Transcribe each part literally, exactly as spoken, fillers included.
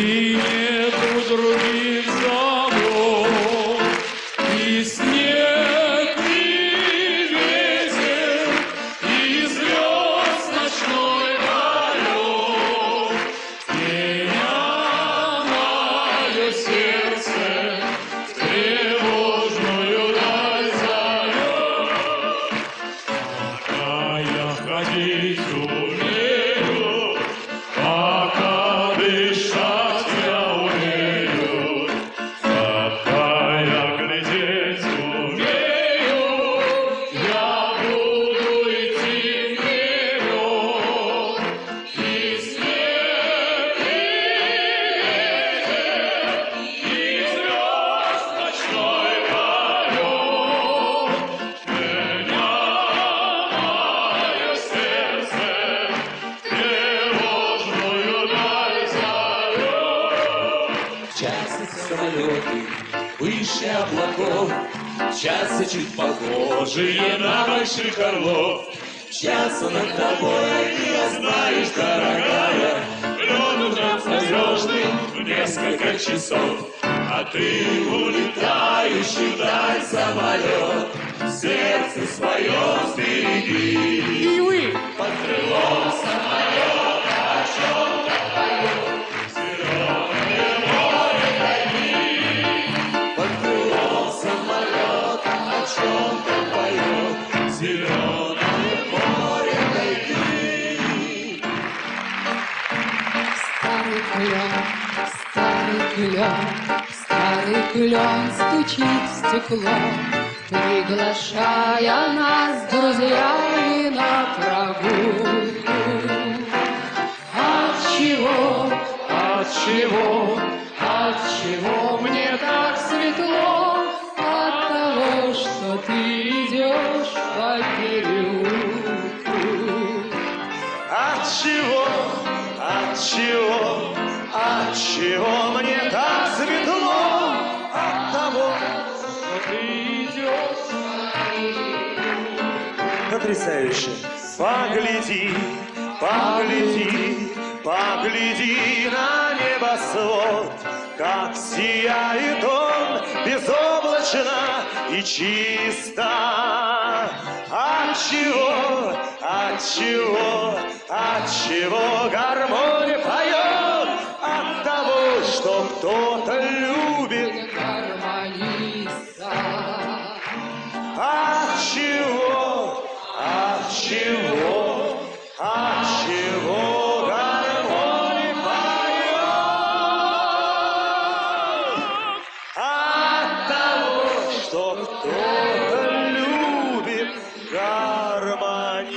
И нету других забот, и снег, и ветер, и звезд ночной полет. Меня мое сердце в тревожную даль зовет. Пока я ходить умею, пока дышать я умею, пока я глядеть умею, я буду идти вперед. И снег, и ветер, и звезд ночной полет. Меня мое сердце в тревожную даль зовет. Часто самолеты выше облаков, часто чуть похожие на больших орлов. Часто над тобой, я знаешь, дорогая, лед ужасно звездный в несколько часов. А ты улетающий вдаль самолет, сердце свое сбереги. И вы! Под крылом самолета о чем-то поет зеленое море дальни. Под крылом самолета о чем-то поет зеленое море дальни. Старый клен, старый клен, старый клен стучит в стекло, приглашая нас с друзьями на прогулку. Отчего, отчего, отчего мне так светло? От того, что ты идешь по переулку. Отчего, отчего, отчего мне так светло? От того, что ты идешь. Потрясающе. Погляди, погляди, погляди на небосвод, как сияет он безоблачно и чисто. Отчего, отчего, отчего гармония поет? От того, что кто-то любит Гармониста. Отчего, отчего, отчего гармония поет? От того, что кто-то любит гармониста.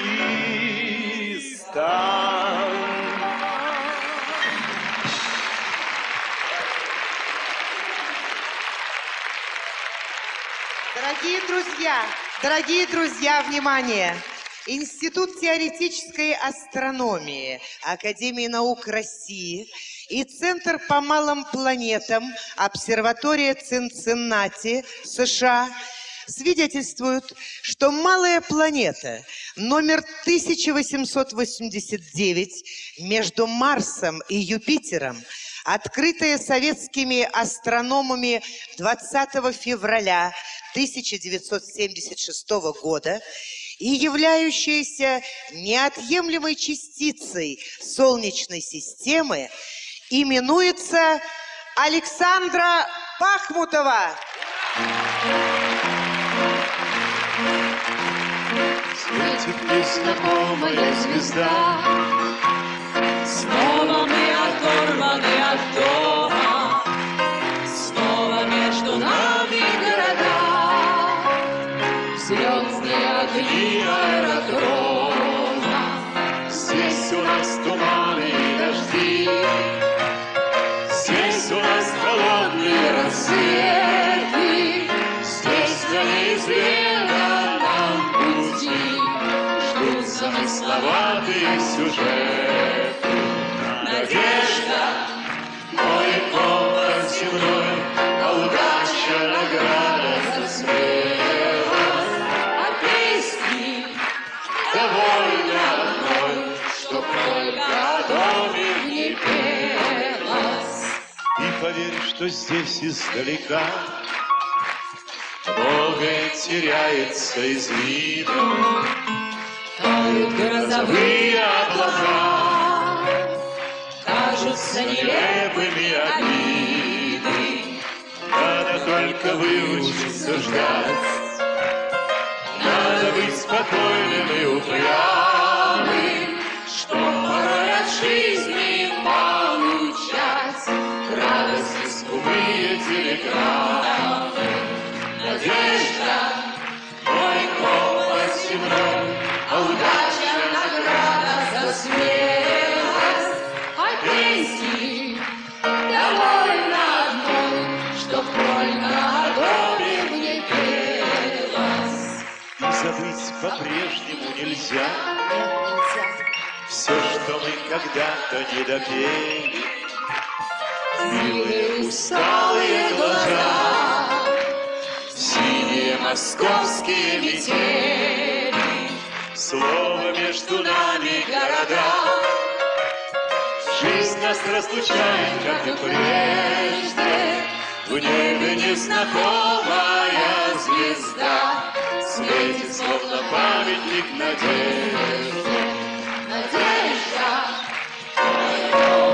Дорогие друзья, дорогие друзья, внимание! Институт теоретической астрономии Академии наук России и Центр по малым планетам обсерватория Цинциннати, США свидетельствуют, что малая планета номер тысяча восемьсот восемьдесят девять между Марсом и Юпитером, открытая советскими астрономами двадцатого февраля тысяча девятьсот семьдесят шестого года и являющаяся неотъемлемой частицей Солнечной системы, именуется Александра Пахмутова. Светит незнакомая звезда, снова мы оторваны от дома, снова между нами города, звездные огни аэродрома. Здесь у нас туманы и дожди, здесь у нас холодные рассветы, здесь на неизведанном пути ждут замысловатые сюжеты. Надежда, мой компас земной, а удача награда за смелость. А песни довольно одной, чтоб только о доме не пелось. поверь, что здесь издалека многое теряется из вида. Тают грозовые облака, кажутся Нелепыми обиды, надо только выучиться ждать. Надо быть спокойным и упрямым, что порой от жизни получать радость скупые телеграммы. надежда, Мой компас земной, а удача награда за смелость. А песни довольно одной, чтоб только о доме мне пелось. и забыть по-прежнему нельзя все, что мы когда-то не допели. Милые усталые глаза, Синие московские метели, слово между нами города. Жизнь нас разлучает, как и прежде. В небе незнакомая звезда светит, словно памятник надежды. надежда, Мой